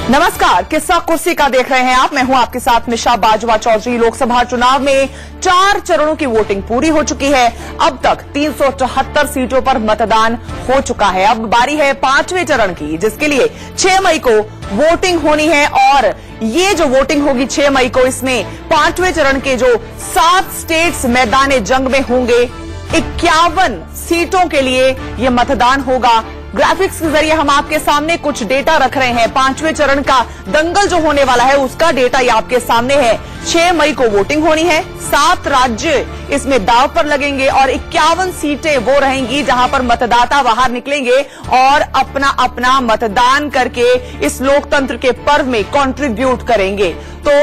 नमस्कार, किस्सा कुर्सी का देख रहे हैं आप। मैं हूं आपके साथ मिशा बाजवा चौधरी। लोकसभा चुनाव में 4 चरणों की वोटिंग पूरी हो चुकी है। अब तक 374 सीटों पर मतदान हो चुका है। अब बारी है 5वें चरण की, जिसके लिए 6 मई को वोटिंग होनी है। और ये जो वोटिंग होगी 6 मई को, इसमें 5वें चरण के जो 7 स्टेट्स मैदान जंग में होंगे, 51 सीटों के लिए ये मतदान होगा। ग्राफिक्स के जरिए हम आपके सामने कुछ डेटा रख रहे हैं। 5वें चरण का दंगल जो होने वाला है, उसका डेटा ये आपके सामने है। 6 मई को वोटिंग होनी है। 7 राज्य इसमें दांव पर लगेंगे और 51 सीटें वो रहेंगी जहां पर मतदाता बाहर निकलेंगे और अपना अपना मतदान करके इस लोकतंत्र के पर्व में कंट्रीब्यूट करेंगे। तो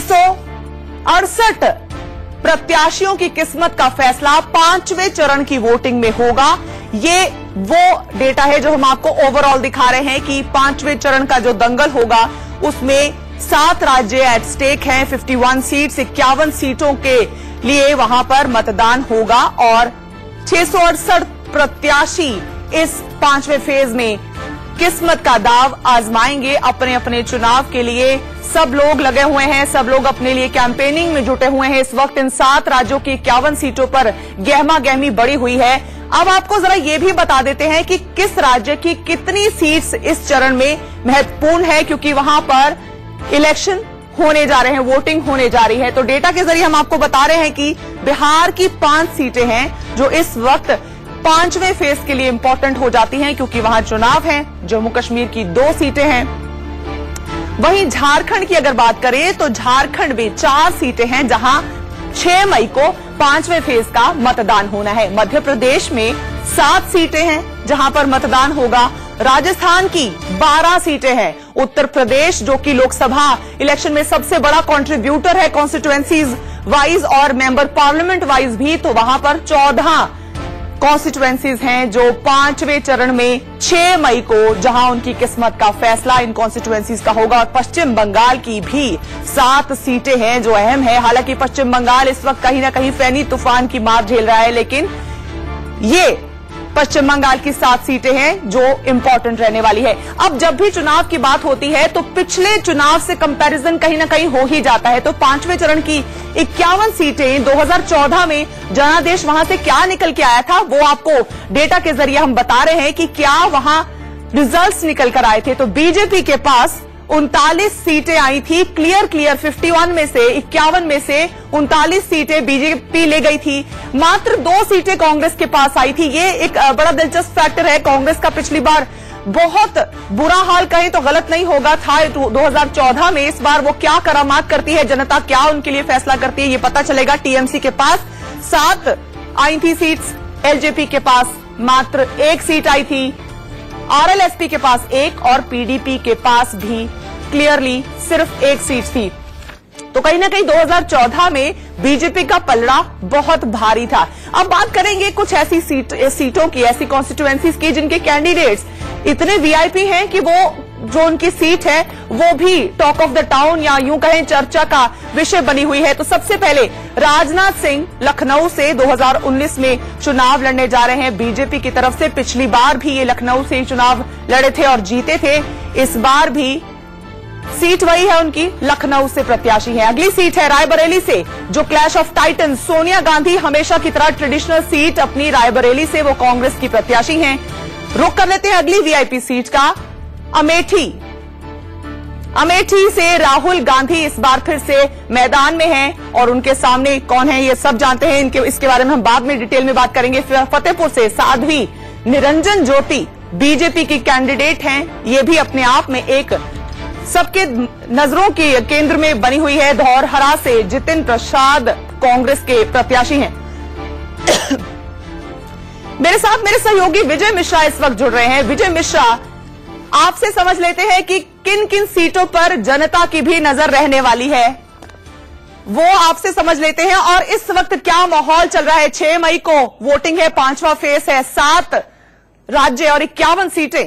668 प्रत्याशियों की किस्मत का फैसला 5वें चरण की वोटिंग में होगा। ये वो डेटा है जो हम आपको ओवरऑल दिखा रहे हैं कि 5वें चरण का जो दंगल होगा उसमें 7 राज्य एट स्टेक हैं। 51 सीट्स, 51 सीटों के लिए वहां पर मतदान होगा और 668 प्रत्याशी इस 5वें फेज में किस्मत का दाव आजमाएंगे अपने अपने चुनाव के लिए। सब लोग लगे हुए हैं, सब लोग अपने लिए कैंपेनिंग में जुटे हुए हैं। इस वक्त इन 7 राज्यों की 51 सीटों पर गहमा गहमी बढ़ी हुई है। अब आपको जरा ये भी बता देते हैं कि किस राज्य की कितनी सीट्स इस चरण में महत्वपूर्ण है, क्योंकि वहां पर इलेक्शन होने जा रहे हैं, वोटिंग होने जा रही है। तो डेटा के जरिए हम आपको बता रहे हैं कि बिहार की 5 सीटें हैं जो इस वक्त 5वें फेज के लिए इंपॉर्टेंट हो जाती हैं, क्योंकि वहां चुनाव है। जम्मू कश्मीर की 2 सीटें हैं। वहीं झारखंड की अगर बात करें तो झारखंड में 4 सीटें हैं जहां 6 मई को 5वें फेज का मतदान होना है। मध्य प्रदेश में 7 सीटें हैं जहां पर मतदान होगा। राजस्थान की 12 सीटें हैं। उत्तर प्रदेश, जो कि लोकसभा इलेक्शन में सबसे बड़ा कंट्रीब्यूटर है कॉन्स्टिट्यूएंसीज वाइज और मेंबर पार्लियामेंट वाइज भी, तो वहां पर 14 कॉन्स्टिट्यूएंसीज हैं जो 5वें चरण में 6 मई को जहां उनकी किस्मत का फैसला इन कॉन्स्टिट्यूएंसीज का होगा। और पश्चिम बंगाल की भी 7 सीटें हैं जो अहम है। हालांकि पश्चिम बंगाल इस वक्त कहीं ना कहीं फैनी तूफान की मार झेल रहा है, लेकिन ये पश्चिम बंगाल की 7 सीटें हैं जो इंपॉर्टेंट रहने वाली है। अब जब भी चुनाव की बात होती है तो पिछले चुनाव से कंपैरिजन कहीं ना कहीं हो ही जाता है। तो 5वें चरण की 51 सीटें 2014 में जनादेश वहां से क्या निकल के आया था, वो आपको डेटा के जरिए हम बता रहे हैं कि क्या वहां रिजल्ट्स निकल कर आए थे। तो बीजेपी के पास 39 सीटें आई थी। क्लियर 51 में से 51 में से 39 सीटें बीजेपी ले गई थी। मात्र 2 सीटें कांग्रेस के पास आई थी। ये एक बड़ा दिलचस्प फैक्टर है। कांग्रेस का पिछली बार बहुत बुरा हाल कहें तो गलत नहीं होगा था 2014 में। इस बार वो क्या करामात करती है, जनता क्या उनके लिए फैसला करती है, ये पता चलेगा। टीएमसी के पास 7 आई थी सीट्स, एलजेपी के पास मात्र 1 सीट आई थी, आरएलएसपी के पास 1 और पीडीपी के पास भी क्लियरली सिर्फ 1 सीट थी। तो कहीं ना कहीं 2014 में बीजेपी का पलड़ा बहुत भारी था। अब बात करेंगे कुछ ऐसी सीटों की, ऐसी कॉन्स्टिट्यूएंसीज की जिनके कैंडिडेट्स इतने वीआईपी हैं कि वो जो उनकी सीट है वो भी टॉक ऑफ द टाउन या यूं कहें चर्चा का विषय बनी हुई है। तो सबसे पहले राजनाथ सिंह लखनऊ से 2019 में चुनाव लड़ने जा रहे हैं बीजेपी की तरफ से। पिछली बार भी ये लखनऊ से चुनाव लड़े थे और जीते थे। इस बार भी सीट वही है उनकी, लखनऊ से प्रत्याशी है। अगली सीट है रायबरेली से, जो clash of titan Sonia Gandhi हमेशा की तरह ट्रेडिशनल सीट अपनी रायबरेली से, वो कांग्रेस की प्रत्याशी हैं। रुक कर लेते हैं अगली वीआईपी सीट का, अमेठी। अमेठी से राहुल गांधी इस बार फिर से मैदान में हैं और उनके सामने कौन है ये सब जानते हैं। इसके बारे में हम बाद में डिटेल में बात करेंगे। फतेहपुर से साध्वी निरंजन ज्योति बीजेपी की कैंडिडेट हैं। ये भी अपने आप में एक सबके नजरों के केंद्र में बनी हुई है। धौरहरा से जितिन प्रसाद कांग्रेस के प्रत्याशी हैं। मेरे साथ मेरे सहयोगी विजय मिश्रा इस वक्त जुड़ रहे हैं। विजय मिश्रा, आपसे समझ लेते हैं कि किन किन सीटों पर जनता की भी नजर रहने वाली है, वो आपसे समझ लेते हैं। और इस वक्त क्या माहौल चल रहा है? 6 मई को वोटिंग है, 5वां फेज है, 7 राज्य और 51 सीटें।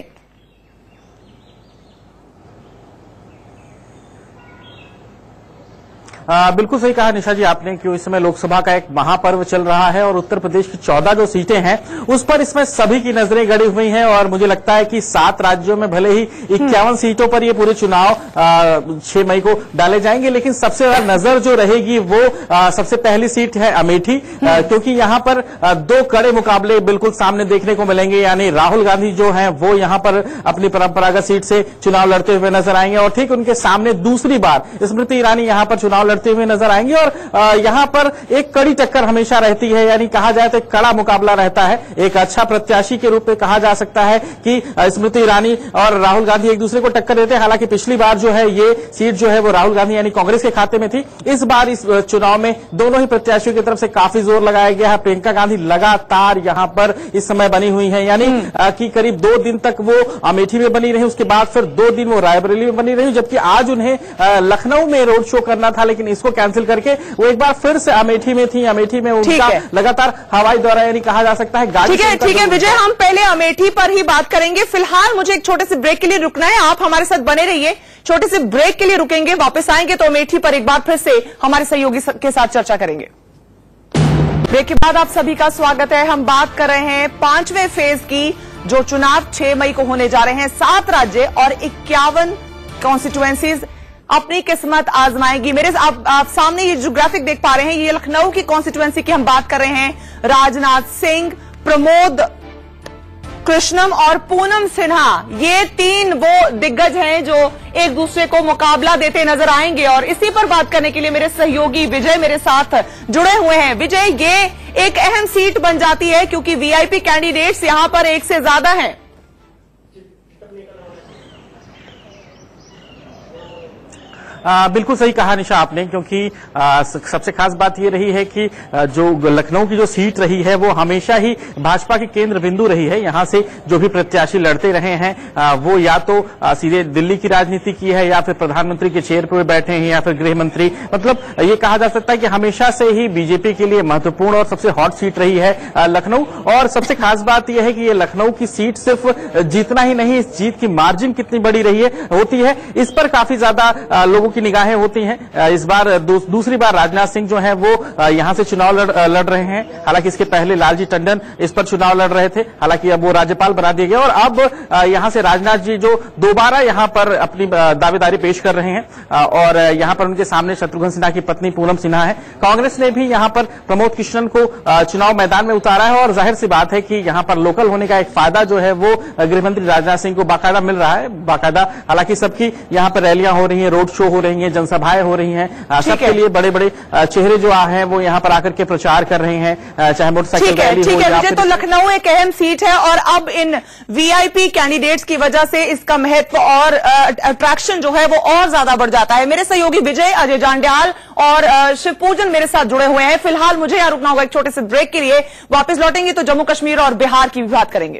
बिल्कुल सही कहा निशा जी आपने कि इस समय लोकसभा का एक महापर्व चल रहा है और उत्तर प्रदेश की 14 जो सीटें हैं उस पर इसमें सभी की नजरें गड़ी हुई हैं और मुझे लगता है कि 7 राज्यों में भले ही 51 सीटों पर ये पूरे चुनाव 6 मई को डाले जाएंगे, लेकिन सबसे ज्यादा नजर जो रहेगी वो सबसे पहली सीट है अमेठी, क्योंकि यहां पर 2 कड़े मुकाबले बिल्कुल सामने देखने को मिलेंगे। यानी राहुल गांधी जो है वो यहां पर अपनी परंपरागत सीट से चुनाव लड़ते हुए नजर आएंगे और ठीक उनके सामने दूसरी बार स्मृति ईरानी यहां पर चुनाव लड़ते हुए नजर आएंगे और यहां पर एक कड़ी टक्कर हमेशा रहती है। यानी कहा जाए तो एक कड़ा मुकाबला रहता है। एक अच्छा प्रत्याशी के रूप में कहा जा सकता है कि स्मृति ईरानी और राहुल गांधी एक दूसरे को टक्कर देते हैं। हालांकि पिछली बार जो है ये सीट जो है वो राहुल गांधी यानी कांग्रेस के खाते में थी। इस बार इस चुनाव में दोनों ही प्रत्याशियों की तरफ से काफी जोर लगाया गया है। प्रियंका गांधी लगातार यहां पर इस समय बनी हुई है, यानी कि करीब 2 दिन तक वो अमेठी में बनी रही, उसके बाद फिर 2 दिन वो रायबरेली में बनी रही, जबकि आज उन्हें लखनऊ में रोड शो करना था लेकिन इसको कैंसिल करके वो एक बार फिर से अमेठी में थी। अमेठी में उनका लगातार हवाई दौरा यानी कहा जा सकता है गाड़ी। ठीक है विजय, हम पहले अमेठी पर ही बात करेंगे। फिलहाल मुझे एक छोटे से ब्रेक के लिए रुकना है, आप हमारे साथ बने रहिए। छोटे से ब्रेक के लिए रुकेंगे, वापस आएंगे तो अमेठी पर एक बार फिर से हमारे सहयोगी के साथ चर्चा करेंगे। ब्रेक के बाद आप सभी का स्वागत है। हम बात कर रहे हैं 5वें फेज की, जो चुनाव 6 मई को होने जा रहे हैं। 7 राज्य और 51 कॉन्स्टिट्यूएंसीज अपनी किस्मत आजमाएंगी। मेरे आप सामने ये जो ग्राफिक देख पा रहे हैं, ये लखनऊ की कॉन्स्टिट्यूएंसी की हम बात कर रहे हैं। राजनाथ सिंह, प्रमोद कृष्णम और पूनम सिन्हा, ये 3 वो दिग्गज हैं जो एक दूसरे को मुकाबला देते नजर आएंगे। और इसी पर बात करने के लिए मेरे सहयोगी विजय मेरे साथ जुड़े हुए हैं। विजय, ये एक अहम सीट बन जाती है क्योंकि वीआईपी कैंडिडेट्स यहां पर 1 से ज्यादा हैं। बिल्कुल सही कहा निशा आपने, क्योंकि सबसे खास बात यह रही है कि जो लखनऊ की जो सीट रही है वो हमेशा ही भाजपा की केंद्र बिंदु रही है। यहां से जो भी प्रत्याशी लड़ते रहे हैं वो या तो सीधे दिल्ली की राजनीति की है या फिर प्रधानमंत्री के चेयर पर बैठे हैं या फिर गृह मंत्री। मतलब ये कहा जा सकता है कि हमेशा से ही बीजेपी के लिए महत्वपूर्ण और सबसे हॉट सीट रही है लखनऊ। और सबसे खास बात यह है कि ये लखनऊ की सीट सिर्फ जीतना ही नहीं, इस जीत की मार्जिन कितनी बड़ी रही होती है, इस पर काफी ज्यादा लोगों की निगाहें होती हैं। इस बार दूसरी बार राजनाथ सिंह जो हैं वो यहां से चुनाव लड़ रहे हैं। हालांकि इसके पहले लालजी टंडन इस पर चुनाव लड़ रहे थे, हालांकि अब वो राज्यपाल बना दिए गए और अब यहां से राजनाथ जी जो दोबारा यहां पर अपनी दावेदारी पेश कर रहे हैं और यहां पर उनके सामने शत्रुघ्न सिन्हा की पत्नी पूनम सिन्हा है। कांग्रेस ने भी यहां पर प्रमोद कृष्णन को चुनाव मैदान में उतारा है और जाहिर सी बात है कि यहां पर लोकल होने का एक फायदा जो है वो गृहमंत्री राजनाथ सिंह को बाकायदा मिल रहा है। बाकायदा हालांकि सबकी यहां पर रैलियां हो रही हैं, रोड शो हो रही हैं, जनसभाएं हो रही हैं, सबके लिए बड़े बड़े चेहरे जो हैं वो यहां पर आकर के प्रचार कर रहे हैं, चाहे मोटरसाइकिल रैली हो या फिर। तो लखनऊ एक अहम सीट है और अब इन वीआईपी कैंडिडेट्स की वजह से इसका महत्व और अट्रैक्शन जो है वो और ज्यादा बढ़ जाता है। मेरे सहयोगी विजय, अजय जांड्याल और शिवपूजन मेरे साथ जुड़े हुए हैं। फिलहाल मुझे यहां रुकना होगा एक छोटे से ब्रेक के लिए, वापस लौटेंगे तो जम्मू कश्मीर और बिहार की भी बात करेंगे।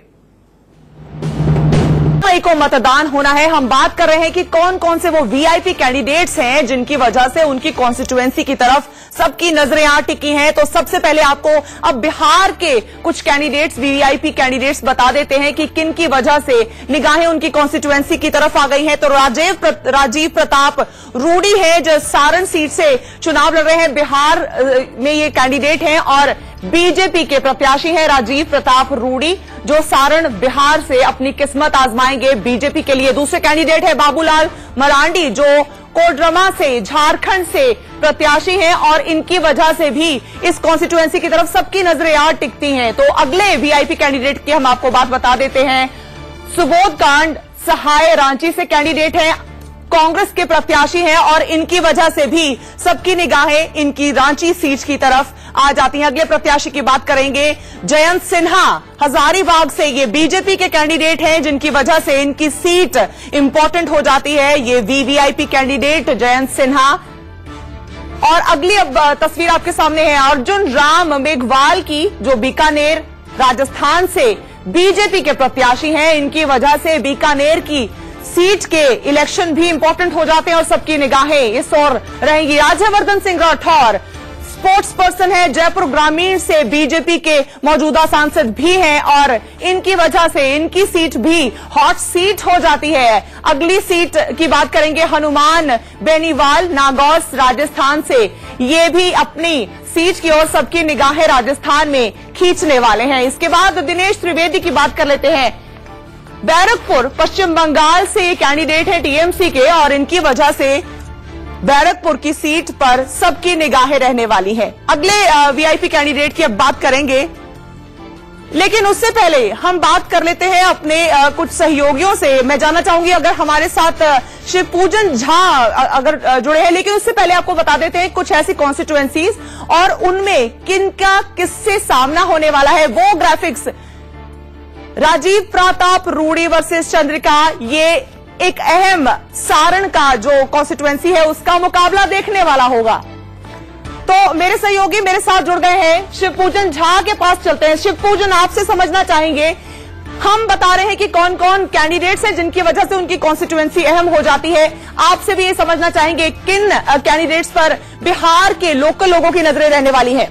मई को मतदान होना है। हम बात कर रहे हैं कि कौन कौन से वो वीआईपी कैंडिडेट्स हैं जिनकी वजह से उनकी कॉन्स्टिट्यूएंसी की तरफ सबकी नजरें आ टिकी हैं। तो सबसे पहले आपको अब बिहार के कुछ कैंडिडेट्स, वीआईपी कैंडिडेट्स बता देते हैं कि किन की वजह से निगाहें उनकी कॉन्स्टिट्यूएंसी की तरफ आ गई हैं। तो राजीव प्रताप रूडी है जो सारण सीट से चुनाव लड़ रहे हैं, बिहार में ये कैंडिडेट हैं और बीजेपी के प्रत्याशी हैं राजीव प्रताप रूडी, जो सारण बिहार से अपनी किस्मत आजमाएंगे बीजेपी के लिए। दूसरे कैंडिडेट है बाबूलाल मरांडी, जो कोडरमा से, झारखंड से प्रत्याशी हैं और इनकी वजह से भी इस कॉन्स्टिट्यूएंसी की तरफ सबकी नजरें आ टिकती हैं। तो अगले वीआईपी कैंडिडेट की हम आपको बात बता देते हैं। सुबोध कांड सहाय रांची से कैंडिडेट हैं, कांग्रेस के प्रत्याशी हैं और इनकी वजह से भी सबकी निगाहें इनकी रांची सीट की तरफ आ जाती हैं। अगले प्रत्याशी की बात करेंगे जयंत सिन्हा, हजारीबाग से ये बीजेपी के कैंडिडेट हैं जिनकी वजह से इनकी सीट इंपॉर्टेंट हो जाती है। ये वीवीआईपी कैंडिडेट जयंत सिन्हा। और अगली अब तस्वीर आपके सामने है अर्जुन राम मेघवाल की, जो बीकानेर राजस्थान से बीजेपी के प्रत्याशी हैं। इनकी वजह से बीकानेर की सीट के इलेक्शन भी इंपॉर्टेंट हो जाते हैं और सबकी निगाहें इस ओर रहेंगी। राज्यवर्धन सिंह राठौर स्पोर्ट्स पर्सन है, जयपुर ग्रामीण से बीजेपी के मौजूदा सांसद भी हैं और इनकी वजह से इनकी सीट भी हॉट सीट हो जाती है। अगली सीट की बात करेंगे, हनुमान बेनीवाल नागौर राजस्थान से। ये भी अपनी सीट की ओर सबकी निगाहें राजस्थान में खींचने वाले हैं। इसके बाद दिनेश त्रिवेदी की बात कर लेते हैं। बैरकपुर पश्चिम बंगाल से कैंडिडेट है टीएमसी के और इनकी वजह से बैरकपुर की सीट पर सबकी निगाहें रहने वाली हैं। अगले वीआईपी कैंडिडेट की अब बात करेंगे, लेकिन उससे पहले हम बात कर लेते हैं अपने कुछ सहयोगियों से। मैं जानना चाहूंगी अगर हमारे साथ शिवपूजन झा अगर जुड़े हैं, लेकिन उससे पहले आपको बता देते हैं कुछ ऐसी कॉन्स्टिट्यूएंसीज और उनमें किनका किससे सामना होने वाला है। वो ग्राफिक्स राजीव प्रताप रूडी वर्सेस चंद्रिका, ये एक अहम सारण का जो कॉन्स्टिट्यूएंसी है उसका मुकाबला देखने वाला होगा। तो मेरे सहयोगी मेरे साथ जुड़ गए हैं, शिवपूजन झा के पास चलते हैं। शिवपूजन, आपसे समझना चाहेंगे, हम बता रहे हैं कि कौन कौन कैंडिडेट्स हैं जिनकी वजह से उनकी कॉन्स्टिट्यूएंसी अहम हो जाती है। आपसे भी ये समझना चाहेंगे किन कैंडिडेट्स पर बिहार के लोकल लोगों की नजरें रहने वाली है।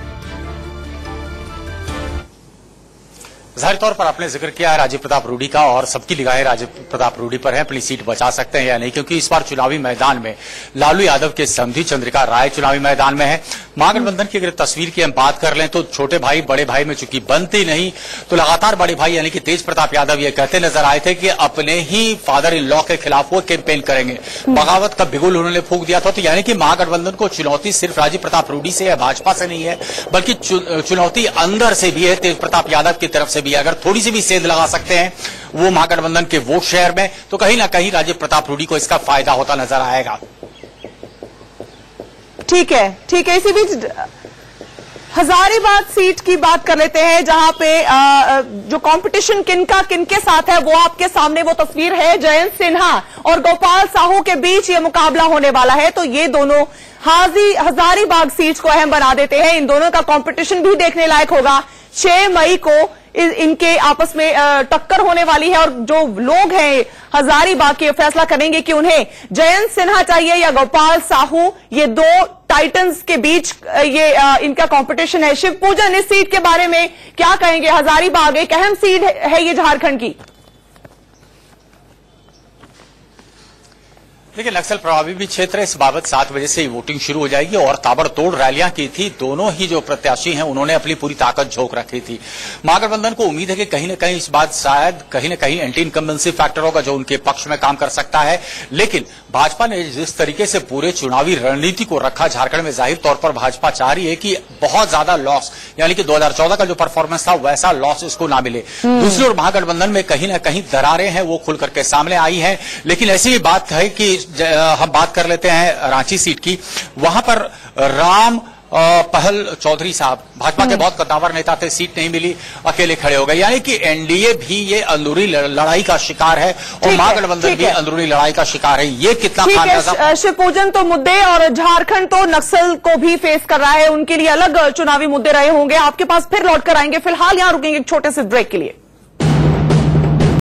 जाहिर तौर पर आपने जिक्र किया है राजीव प्रताप रूडी का और सबकी निगाहें राजीव प्रताप रूडी पर है। अपनी सीट बचा सकते हैं या नहीं, क्योंकि इस बार चुनावी मैदान में लालू यादव के समधी चंद्रिका राय चुनावी मैदान में है। महागठबंधन की अगर तस्वीर की हम बात कर लें तो छोटे भाई बड़े भाई में चूंकि बनती नहीं, तो लगातार बड़े भाई यानी कि तेज प्रताप यादव ये कहते नजर आए थे कि अपने ही फादर इन लॉ के खिलाफ वो कैंपेन करेंगे। बगावत का बिगुल उन्होंने फूंक दिया था। तो यानी कि महागठबंधन को चुनौती सिर्फ राजीव प्रताप रूडी से या भाजपा से नहीं है, बल्कि चुनौती अंदर से भी है, तेज प्रताप यादव की तरफ से भी। अगर थोड़ी सी भी सेंध लगा सकते हैं वो महागठबंधन के वोट शेयर में, तो कहीं ना कहीं राजीव प्रताप रूडी को इसका फायदा होता नजर आएगा। ठीक है, ठीक है। इसी बीच हजारीबाग सीट की बात कर लेते हैं, जहां पे जो कंपटीशन किनके साथ है वो आपके सामने वो तस्वीर है। जयंत सिन्हा और गोपाल साहू के बीच ये मुकाबला होने वाला है। तो ये दोनों हजारीबाग सीट को अहम बना देते हैं। इन दोनों का कंपटीशन भी देखने लायक होगा। 6 मई को इनके आपस में टक्कर होने वाली है और जो लोग हैं हजारीबाग के फैसला करेंगे कि उन्हें जयंत सिन्हा चाहिए या गोपाल साहू। ये दो टाइटन्स के बीच ये इनका कंपटीशन है। शिवपूजन, इस सीट के बारे में क्या कहेंगे? हजारीबाग एक अहम सीट है ये झारखंड की। देखिए, नक्सल प्रभावित भी क्षेत्र है। इस बाबत 7 बजे से वोटिंग शुरू हो जाएगी और ताबड़तोड़ रैलियां की थी। दोनों ही जो प्रत्याशी हैं उन्होंने अपनी पूरी ताकत झोंक रखी थी। महागठबंधन को उम्मीद है कि कहीं न कहीं इस बात शायद कहीं न कहीं एंटी इनकम्बेंसी फैक्टर होगा जो उनके पक्ष में काम कर सकता है। लेकिन भाजपा ने जिस तरीके से पूरे चुनावी रणनीति को रखा झारखंड में, जाहिर तौर पर भाजपा चाह रही है कि बहुत ज्यादा लॉस, यानी कि 2014 का जो परफॉर्मेंस था वैसा लॉस इसको ना मिले। दूसरी ओर महागठबंधन में कहीं न कहीं दरारें हैं वो खुल करके सामने आई हैं। लेकिन ऐसी भी बात है कि हम बात कर लेते हैं रांची सीट की। वहां पर राम पहल चौधरी साहब भाजपा के बहुत कद्दावर नेता थे, सीट नहीं मिली, अकेले खड़े हो गए। यानी कि एनडीए भी ये अंदरूनी लड़ाई का शिकार है और महागठबंधन भी अंदरूनी लड़ाई का शिकार है। ये कितना खामियाजा। शिवपूजन, तो मुद्दे और झारखंड तो नक्सल को भी फेस कर रहा है, उनके लिए अलग चुनावी मुद्दे रहे होंगे। आपके पास फिर लौट कर आएंगे, फिलहाल यहां रुकेंगे एक छोटे से ब्रेक के लिए।